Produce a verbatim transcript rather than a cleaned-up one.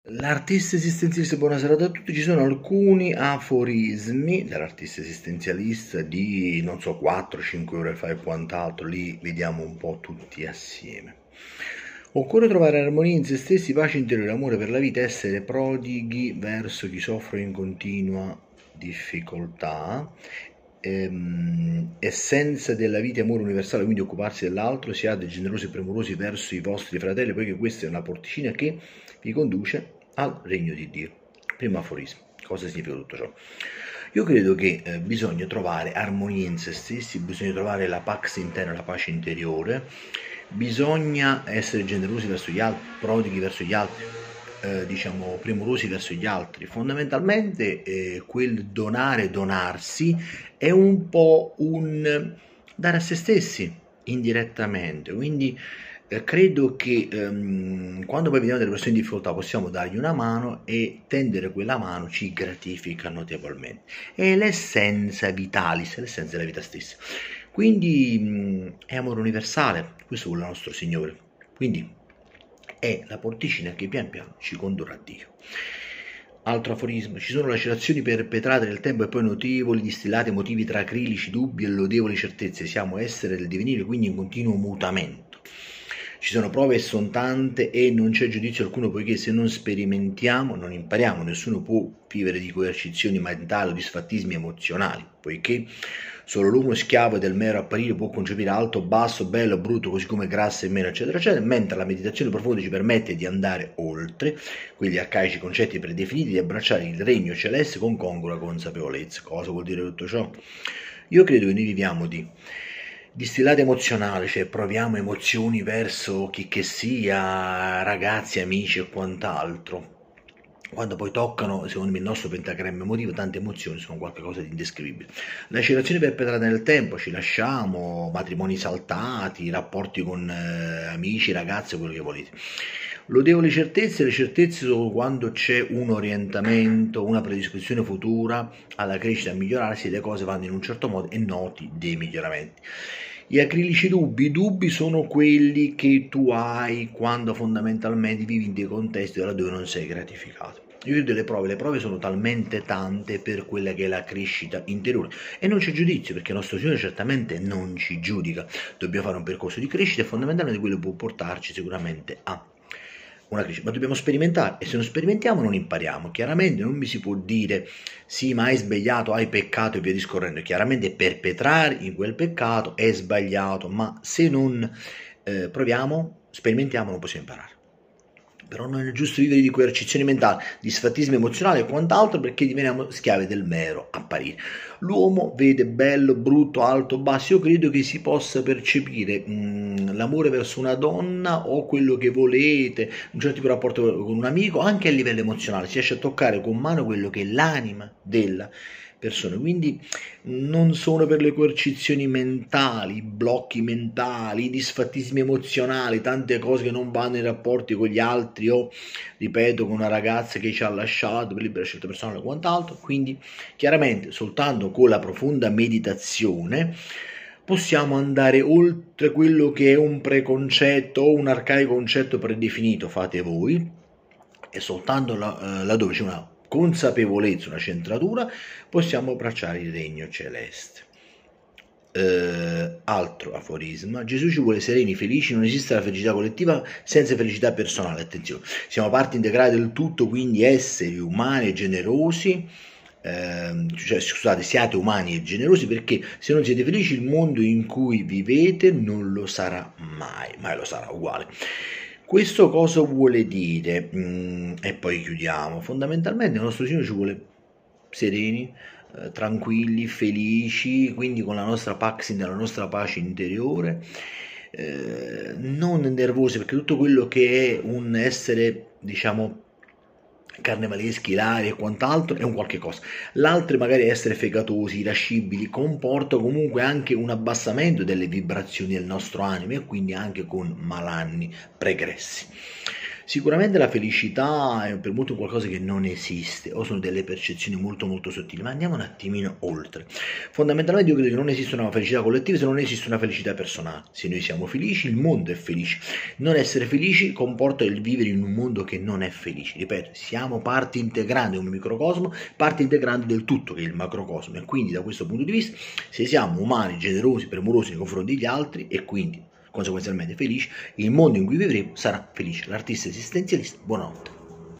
L'artista esistenzialista, buonasera a tutti. Ci sono alcuni aforismi dell'artista esistenzialista di non so quattro cinque ore fa e quant'altro, li vediamo un po' tutti assieme. Occorre trovare armonia in se stessi, pace interiore, amore per la vita, essere prodighi verso chi soffre in continua difficoltà, ehm, essenza della vita e amore universale, quindi occuparsi dell'altro, siate generosi e premurosi verso i vostri fratelli, poiché questa è una porticina che vi conduce al regno di Dio. Primo aforismo. Cosa significa tutto ciò? Io credo che eh, bisogna trovare armonia in se stessi, bisogna trovare la pax interna, la pace interiore, bisogna essere generosi verso gli altri, prodighi verso gli altri, eh, diciamo premurosi verso gli altri. Fondamentalmente eh, quel donare, donarsi è un po' un dare a se stessi indirettamente, quindi eh, credo che ehm, quando poi vediamo delle persone in difficoltà possiamo dargli una mano e tendere quella mano ci gratifica notevolmente. È l'essenza vitalis, l'essenza della vita stessa. Quindi mh, è amore universale, questo vuole il nostro Signore. Quindi è la porticina che pian piano ci condurrà a Dio. Altro aforismo: ci sono lacerazioni perpetrate nel tempo e poi notevoli distillati motivi tra acrilici dubbi e lodevoli certezze. Siamo essere del divenire, quindi in continuo mutamento. Ci sono prove e son tante e non c'è giudizio alcuno, poiché se non sperimentiamo non impariamo. Nessuno può vivere di coercizioni mentali o di sfattismi emozionali, poiché solo l'uomo schiavo del mero apparire può concepire alto, basso, bello, brutto, così come grasso e meno, eccetera, eccetera, mentre la meditazione profonda ci permette di andare oltre quegli arcaici concetti predefiniti, di abbracciare il regno celeste con congrua consapevolezza. Cosa vuol dire tutto ciò? Io credo che noi viviamo di distillate emozionali, cioè proviamo emozioni verso chi che sia, ragazzi, amici e quant'altro. Quando poi toccano, secondo me, il nostro pentagramma emotivo, tante emozioni sono qualcosa di indescrivibile. Lacerazioni perpetrate nel tempo, ci lasciamo, matrimoni saltati, rapporti con eh, amici, ragazze, quello che volete. Lodevoli certezze, le certezze sono quando c'è un orientamento, una predisposizione futura alla crescita, a migliorarsi, le cose vanno in un certo modo e noti dei miglioramenti. Gli acrilici dubbi, i dubbi sono quelli che tu hai quando fondamentalmente vivi in dei contesti dove non sei gratificato. Io vedo le prove, le prove sono talmente tante per quella che è la crescita interiore e non c'è giudizio, perché il nostro Signore certamente non ci giudica, dobbiamo fare un percorso di crescita e fondamentalmente quello può portarci sicuramente a una crescita, ma dobbiamo sperimentare e se non sperimentiamo non impariamo. Chiaramente non mi si può dire sì, ma hai sbagliato, hai peccato e via discorrendo. Chiaramente perpetrare in quel peccato è sbagliato, ma se non eh, proviamo, sperimentiamo, non possiamo imparare. Però non è giusto vivere di coercizioni mentali, di sfattismo emozionale e quant'altro, perché diveniamo schiavi del mero apparire. L'uomo vede bello, brutto, alto, basso. Io credo che si possa percepire mh, l'amore verso una donna o quello che volete, un certo tipo di rapporto con un amico, anche a livello emozionale. Si riesce a toccare con mano quello che è l'anima della persone, quindi non sono per le coercizioni mentali, blocchi mentali, disfattismi emozionali, tante cose che non vanno in rapporti con gli altri o, ripeto, con una ragazza che ci ha lasciato per libera scelta personale o quant'altro. Quindi chiaramente soltanto con la profonda meditazione possiamo andare oltre quello che è un preconcetto o un arcaico concetto predefinito, fate voi, e soltanto là, laddove c'è una consapevolezza, una centratura, possiamo abbracciare il regno celeste. Eh, altro aforisma: Gesù ci vuole sereni, felici, non esiste la felicità collettiva senza felicità personale. Attenzione, siamo parte integrale del tutto, quindi esseri umani e generosi. Eh, cioè, scusate, siate umani e generosi, perché se non siete felici il mondo in cui vivete non lo sarà mai, mai lo sarà uguale. Questo cosa vuole dire? Mm, e poi chiudiamo. Fondamentalmente il nostro Signore ci vuole sereni, eh, tranquilli, felici, quindi con la nostra pax, la nostra pace interiore, eh, non nervosi, perché tutto quello che è un essere, diciamo, carnevaleschi, ilari e quant'altro è un qualche cosa. L'altro magari essere fegatosi, irascibili, comporta comunque anche un abbassamento delle vibrazioni del nostro animo e quindi anche con malanni pregressi. Sicuramente la felicità è per molto qualcosa che non esiste, o sono delle percezioni molto molto sottili, ma andiamo un attimino oltre. Fondamentalmente io credo che non esiste una felicità collettiva se non esiste una felicità personale. Se noi siamo felici, il mondo è felice. Non essere felici comporta il vivere in un mondo che non è felice. Ripeto, siamo parte integrante di un microcosmo, parte integrante del tutto che è il macrocosmo, e quindi da questo punto di vista, se siamo umani, generosi, premurosi nei confronti degli altri e quindi conseguenzialmente felici, il mondo in cui vivremo sarà felice. L'artista esistenzialista, buonanotte.